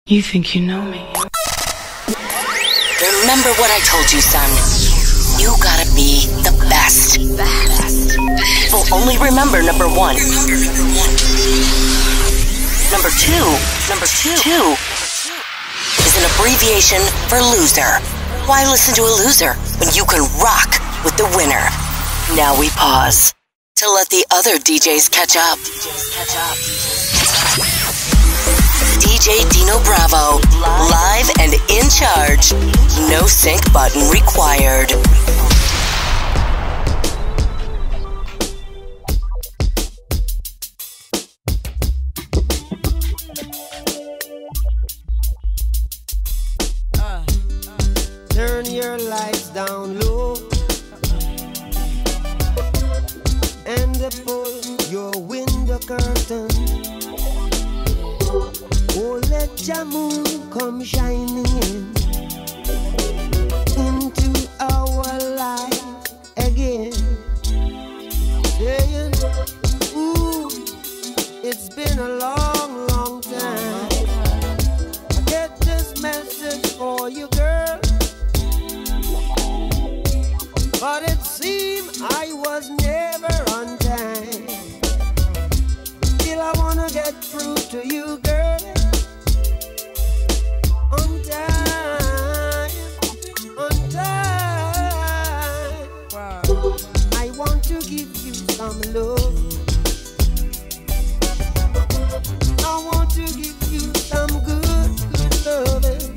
You think you know me? Remember what I told you, son. You gotta be the best. People only remember number one. Number two is an abbreviation for loser. Why listen to a loser when you can rock with the winner? Now we pause to let the other DJs catch up. DJ Dino Bravo, live and in charge. No sync button required. Turn your lights down low and pull your window curtain. Oh, let your moon come shining into our life again. Saying, ooh, it's been a long, long time. I get this message for you, girl. But it seemed I was never on time. Still I wanna get through to you, girl. On time, on time. Wow. I want to give you some love. I want to give you some good, good loving.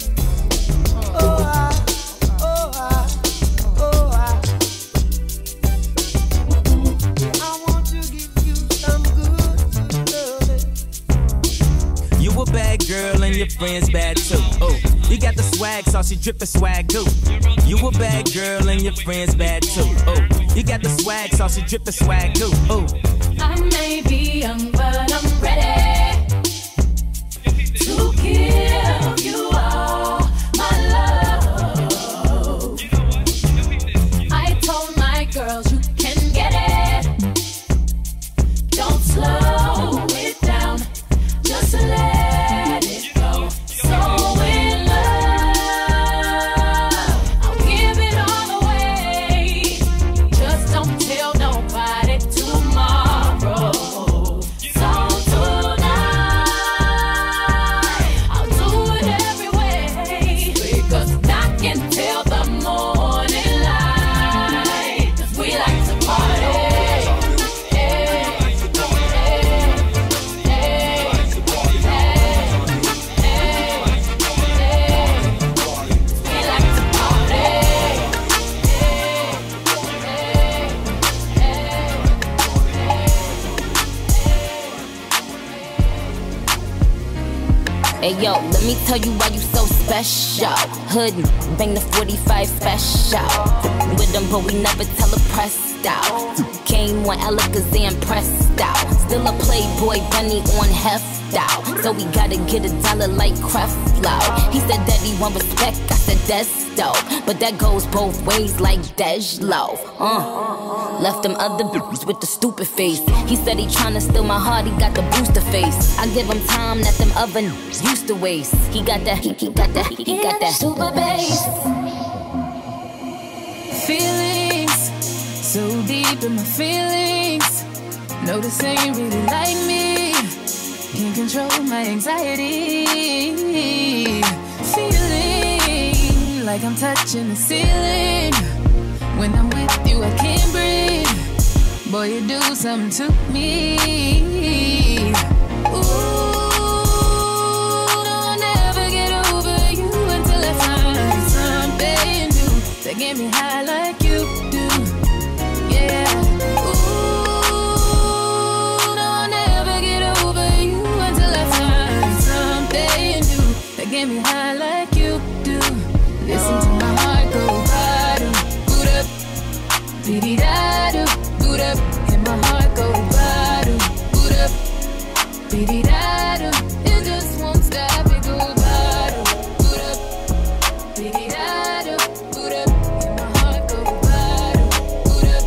You a bad girl and your friends bad too. Oh, you got the swag, so she drippin' swag too. You a bad girl and your friends bad too. Oh, you got the swag, so she drippin' swag too. Oh, I may be young, but I'm ready to give you all my love. I told my girls you can get it. Don't slow it down, just let it go. So in love, I'll give it all away. Just don't tell nobody tomorrow. So tonight, I'll do it every way. Because I can tell the morning light. 'Cause we like to party. Hey yo, let me tell you why you so special. Hood, bang the 45 special. With them, but we never tell her pressed out. Came on Alakazam pressed out. Still a playboy bunny on heft out. So we gotta get $1 like Creflo. He said that he want respect, I said that's dope. But that goes both ways like Dej-Lo. Left them other bitches with the stupid face. He said he tryna steal my heart, he got the booster face. I give him time that them other used to waste. He got that, he got that super bass. Feelings, so deep in my feelings. No, this ain't really like me. Can't control my anxiety. Feeling like I'm touching the ceiling. When I'm with you, I can't breathe. Boy, you do something to me. Ooh, no, I'll never get over you until I find something new that get me high like you do. Yeah. Ooh, no, I'll never get over you until I find something new that get me high like you do. Listen to my heart go bottom, boot up, beady-da-do, boot up, and my heart go bottom, boot up, beady-da-do, it just won't stop, it go bottom, boot up, beady-da-do, boot up, and my heart go bottom, boot up,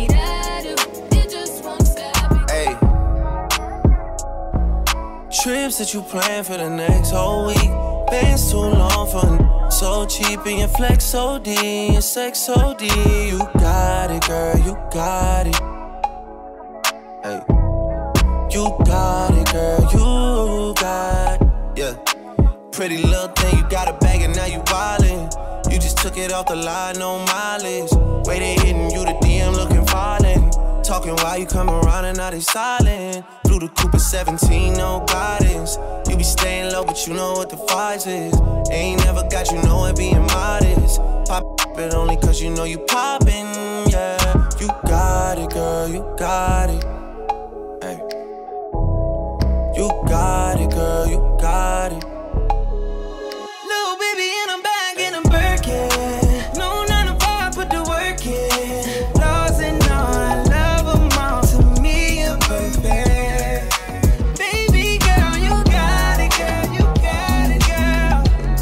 beady-da-do, it just won't stop, it go. Hey. Trips trips that you plan for the next whole week. Bands too long for so cheap and your flex OD and your sex OD. You got it, girl, you got it. Hey, you got it, girl, you got it. Yeah, pretty little thing, you got a bag and now you wildin'. You just took it off the line, no mileage. Way they hitting you, the DM looking violent. Talking while you come around and now they silent. Through the coupe at 17, no guidance. You be staying low, but you know what the vibes is. Ain't never got you know it being modest. Pop it only cause you know you poppin', yeah. You got it, girl, you got it. Hey. You got it, girl, you got it. Little baby in a bag in a Birkin. No 9 to 5, put the work in. Lost and all, I love them all. To me, you're perfect. Baby girl, you got it, girl. You got it, girl.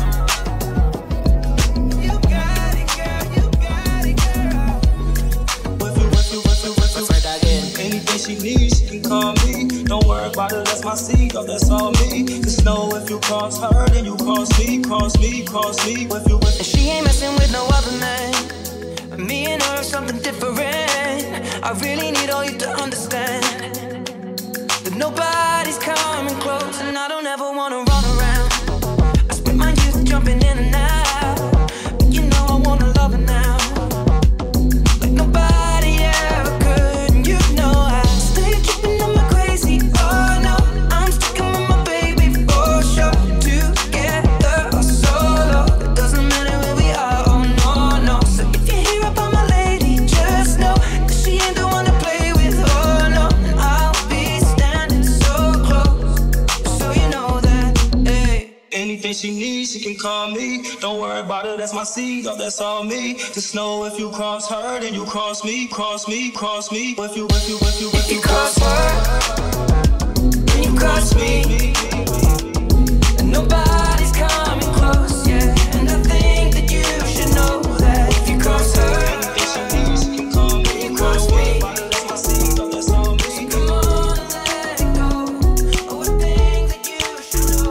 You got it, girl. You got it, girl. Let's try that again. Anything she needs, she can call me. Don't worry about it, that's my seed, oh, that's all me. Just know if you cross her, then you cross me, cross me, cross me. If you with She ain't messing with no other man. Me and her are something different. I really need all you to understand that nobody's coming close, and I don't ever wanna run around. I spent my youth jumping in and out, but you know I wanna love her now, like nobody ever could. And you know I stay tripping on my crazy. Oh no, I'm sticking with my baby for sure. Together or solo, it doesn't matter where we are. Oh no, no. So if you hear about my lady, just know that she ain't the one to play with. Oh no, and I'll be standing so close, so you know that. Hey. anything she needs, she can call me. Don't worry about it, that's my seed, oh, that's all me. Just know if you cross her, then you cross me, cross me, cross me. If you cross her, then you cross me, and nobody's coming close, yeah. And I think that you should know that if you cross her, anything she needs, she can call me. you cross me. That's my seed, oh, that's all me. Come on and let it go. Oh, I think that you should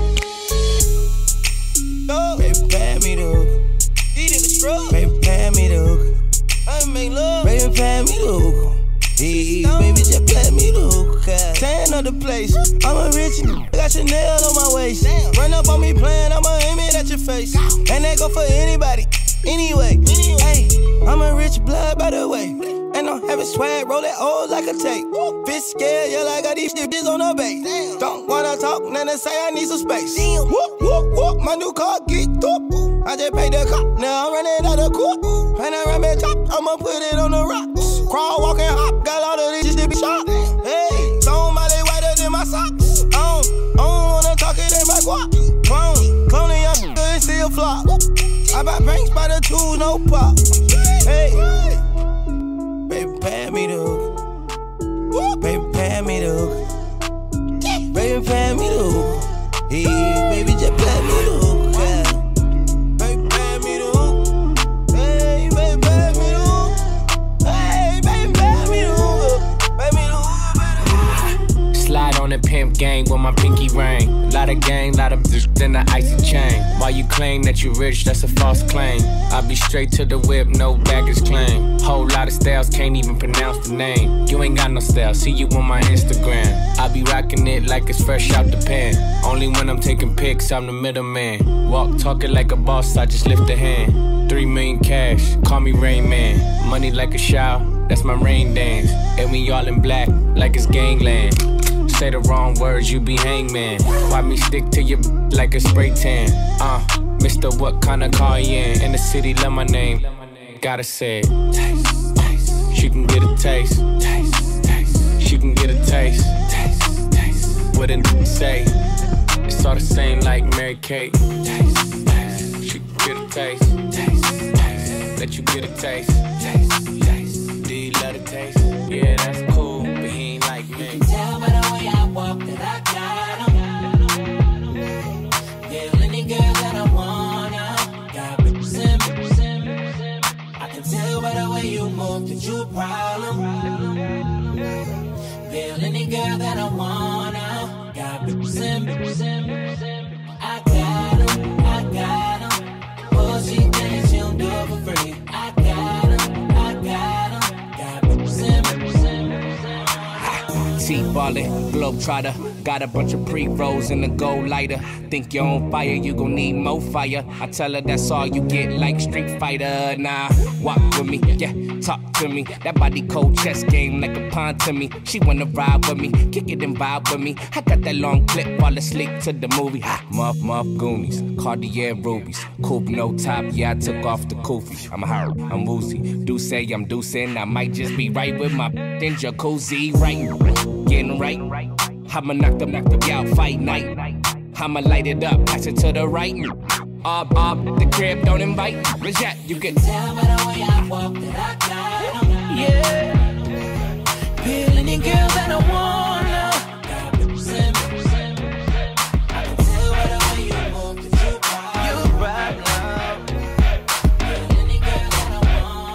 know. Baby, pat me the hook. These niggas scrub. Baby, pat me the hook. I make love. Baby, pat me the hook. Hey, baby, just pat me the hook. Tan up the place. I'm a rich nigga. Got Chanel on my waist. Run up on me playing, I'ma aim it at your face. And that go for anybody. Anyway, hey, I'm a rich blood by the way. And I'm having swag, roll it old like a tape. Bitch scared, yeah, like I got these bitches on the base. Don't wanna talk, then they say I need some space. Whoop, whoop, whoop, my new car geeked up. I just paid the cop, now I'm running out of court. And I run my top, I'ma put it on the rocks. Crawl, walk, and hop, got all of these to be shot. Hey, don't my they whiter than my socks. I don't wanna talk, it ain't my guap. Cloning your and still flop. I buy banks by the two, no pop. Hey, baby, pat me the hook. Baby, pat me the hook. Baby, pat me the hook. Hey, baby, just pat me the hook. Yeah. Baby, pat me the hook. Hey, baby, pat me the hook. Hey, baby, pat me the hook. Pat me the hook, baby. Slide on the pimp gang with my pinky ring. Lot of gang, lot of then the icy chain. While you claim that you rich, that's a false claim. I be straight to the whip, no baggage claim. Whole lot of styles, can't even pronounce the name. You ain't got no style, see you on my Instagram. I be rocking it like it's fresh out the pan. Only when I'm taking pics, I'm the middleman. Walk talking like a boss, I just lift a hand. 3 million cash, call me Rain Man. Money like a shower, that's my rain dance. And we all in black, like it's gangland. Say the wrong words, you be hangman. Why me stick to your like a spray tan? Mister, what kind of car you in the city, love my name. Gotta say it. Taste, taste. She can get a taste. Taste, taste. She can get a taste. Taste, taste. What did say? It's all the same like Mary Kate. Taste, taste. She can get a taste. Taste, taste. Let you get a taste. Taste, taste. Do you love the taste? Yeah, that's cool, but he ain't like me. Tell by the way I walk that I got him. Feel any girl that I wanna. Got bitches in me. I can tell by the way you move that you a problem. Feel any girl that I wanna. Got bitches in me. ballin', globetrotter. Got a bunch of pre-rolls in the gold lighter. Think you're on fire, you gon' need more fire. I tell her that's all you get, like Street Fighter. Nah, walk with me, yeah, talk to me. That body cold chess game like a pawn to me. She wanna ride with me, kick it and vibe with me. I got that long clip, fall asleep to the movie. Muff Goonies, Cartier rubies. Coupe no top, yeah, I took off the kufi. I'm hurt, I'm woozy. Do say I'm deucing, I might just be right with my in jacuzzi, right? Getting right. I'ma knock them out, fight night. I'ma light it up, pass it to the right. The crib don't invite. Reject, you can tell by the way I walk that I got. Yeah, feel any girl that I wanna. I can tell by the way you move that you right now. Feel any girl that I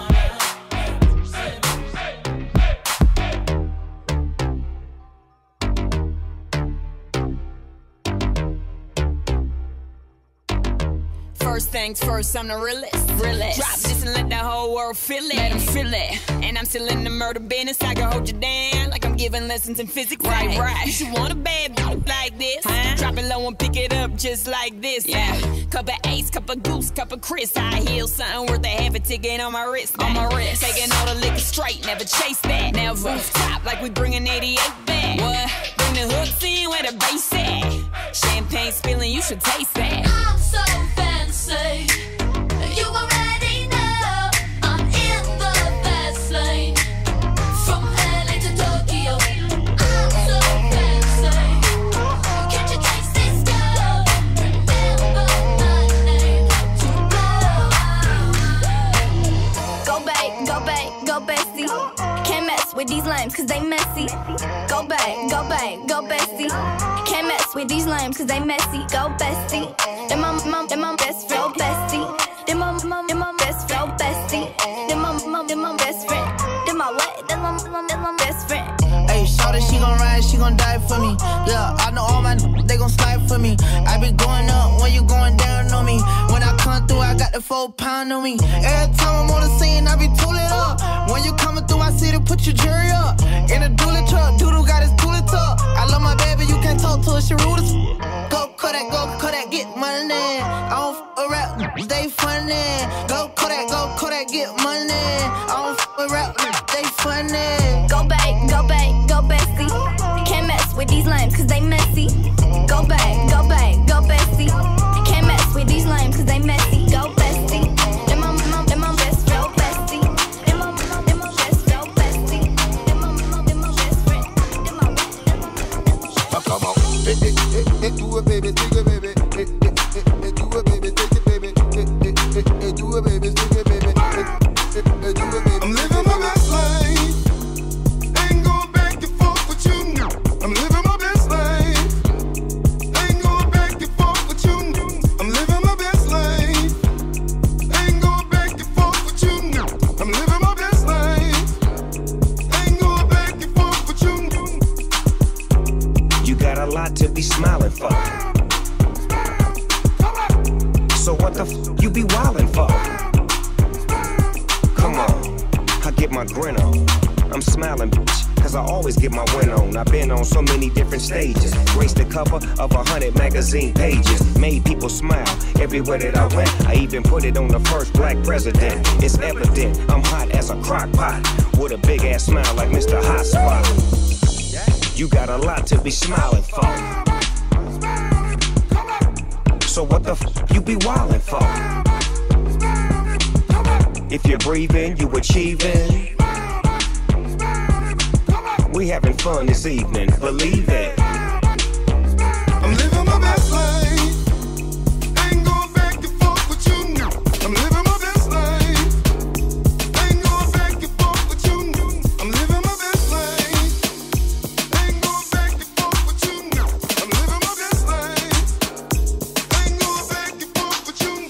First things first, I'm the realest. Drop this and let the whole world feel it. Let them feel it. And I'm still in the murder business. I can hold you down like I'm giving lessons in physics. Right. You should want a bad bitch like this. Drop it low and pick it up just like this. Yeah. Cup of Ace, cup of Goose, cup of Chris. High heels, something worth a half a ticket on my wrist. Taking all the liquor straight, never chase that. Now rooftop like we bringing 88 back. What? Bring the hooks in where the bass at. Champagne spilling, you should taste that. I'm so fancy. You already know I'm in the fast lane. From LA to Tokyo. I'm so fancy. Can't you taste this girl? Remember my name. Go back, go bestie. Can't mess with these lames cause they messy. Go back, go bestie. Can't mess with these lames cause they messy. Go bestie. Them my best friend. Go bestie. Them my best friend. Go bestie. Them my best friend. Them my what? Them my best friend. Hey, shawty, she gon' ride, she gon' die for me. Yeah, I know all my they gon' slide for me. I be going up when you going down on me. When I come through, I got the 4 pound on me. Every time I'm on the scene, I be tooling up. When you coming through, I see to put your jury up. In a dually truck, Doodle got his tooling tuck. I love my baby, you can't talk to her, she rude as Go Kodak, get money. I don't f with rap, they funny. Go Kodak, get money. I don't f with rap, they funny. Go back, go bestie. Can't mess with these lames cause they messy. Go back, go bestie. Can't mess with these lames cause they messy. Go bestie. Them my best friend. Go bestie. Them my best friend. Go bestie. Them my best friend. Come on. Do it, baby, take it, baby. Do it, baby, take it, baby. Do it, baby, take it, baby. I'm living my best life. Ain't going back and forth with you. I'm living my best life. Ain't going back and forth with you. I'm living my best life. Ain't going back and forth with you. I'm living my best life. Ain't going back and forth with you. You got a lot to be smiling for. So what the f you be wildin' for? Come on, I get my grin on. I'm smiling, bitch, cause I always get my win on. I've been on so many different stages. Graced the cover of 100 magazine pages. Made people smile everywhere that I went. I even put it on the first black president. It's evident I'm hot as a crock pot. With a big ass smile like Mr. Hot Spot. You got a lot to be smiling for. So what the f you be wildin' for? If you're breathing, you achieving. We having fun this evening, believe it. I'm living my best life. Ain't going back and forth with you. I'm living my best life. Ain't going back and forth with you. I'm living my best life. Ain't going back and forth with you. I'm living my best life. Ain't going back and forth with you.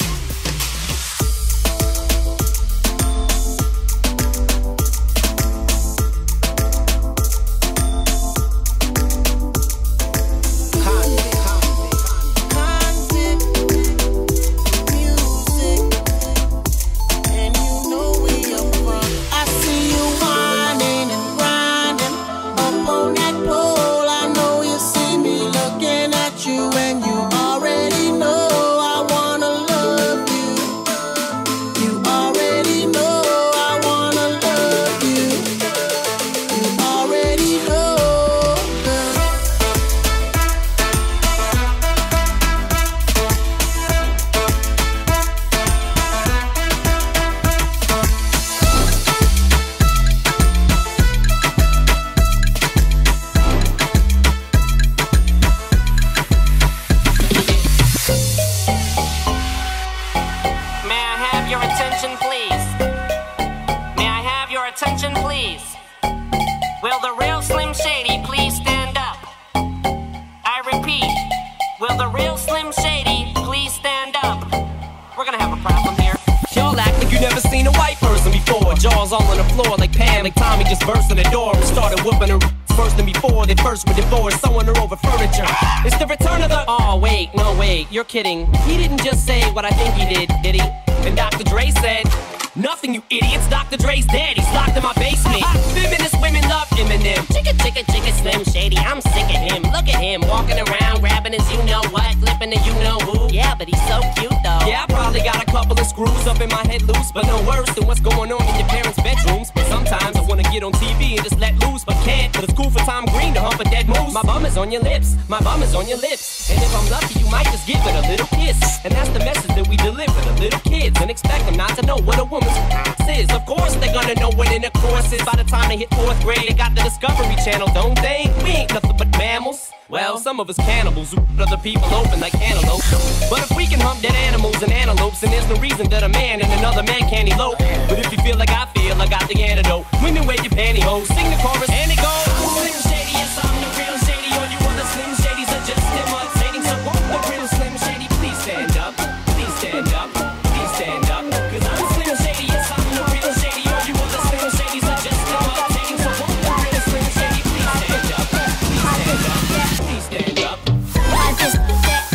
dolls all on the floor like Pam, like Tommy just burst in the door and started whooping her first than before. They first were divorced, sewing her over furniture. It's the return of the... Oh, wait, no, wait, you're kidding. He didn't just say what I think he did he? And Dr. Dre said... Nothing, you idiots. Dr. Dre's dead. He's locked in my basement. Feminist women love Eminem. Chicka, chicka, chicka, Slim Shady. I'm sick of him. Look at him walking around, grabbing his you-know-what, flipping the you-know-who. Yeah, but he's so cute, though. Yeah, I probably got a couple of screws up in my head loose, but no worse than what's going on in your parents' bedrooms. But sometimes I wanna get on TV and just let loose, but can't. But it's cool for Tom Green to hump a dead moose. My bum is on your lips. My bum is on your lips. And if I'm lucky, you might just give it a little kiss. And that's the message that we deliver to little kids and expect them not to know what a woman's is. Of course they're gonna know what intercourse is. By the time they hit 4th grade, they got the Discovery Channel, don't they? We ain't nothing but mammals. Well, some of us cannibals who other people open like antelope. But if we can hump dead animals and antelopes, then there's no reason that a man and another man can't elope. But if you feel like I feel, I got the antidote. Women wear your pantyhose, sing the chorus, and it goes. Slim Shady, yes, I'm the real Shady. All you other Slim Shadys are just imitating. So won't the real Slim Shady please stand up? Please stand up. Please stand up. Cause I'm Slim Shady, yes, I'm the real Shady. All you other Slim Shadys are just imitating. So won't the real Slim Shady please stand up? Please stand up. Please stand up.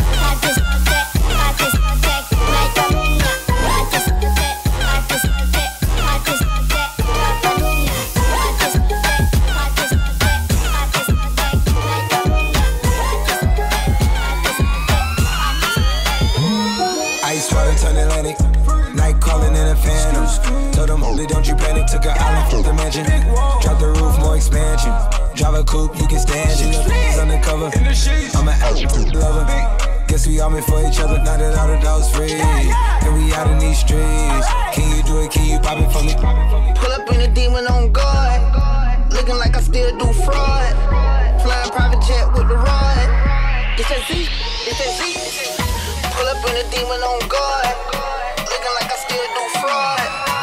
Don't you panic, took an island from the mansion. Drop the roof, more expansion. Drive a coupe, you can stand it. He's undercover, I'm an absolute lover. Guess we all meant for each other, now that all the dogs free. And we out in these streets. Can you do it, can you pop it for me? Pull up in a demon on guard, looking like I still do fraud. Flying private jet with the rod. It's that Z, it's that Z. Pull up in a demon on guard, looking like I still do fraud.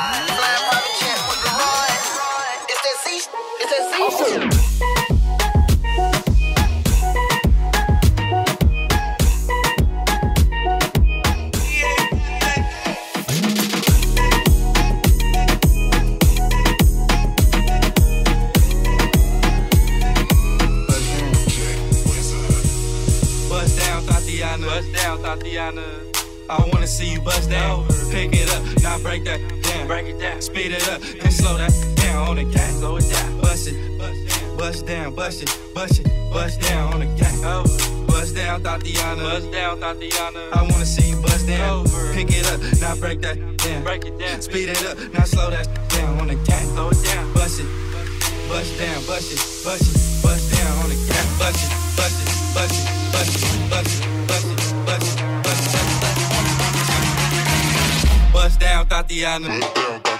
Tatiana, I wanna see you bust down. Pick it up, now break that down. Break it down, speed it up, then slow that down on the gang. Slow it down, bust it, bust down, bust it, bust it, bust down on the gang. Bust down, Tatiana. Bust down, Tatiana. I wanna see you bust down. Pick it up, now break that down. Break it down, speed it up, now slow that down on the gang. Slow it down, bust it, bust down, bust it, bust it, bust down on the gang. Bust it, bust it, bust it, bust it, bust it, bust it. Bust down, Tatiana.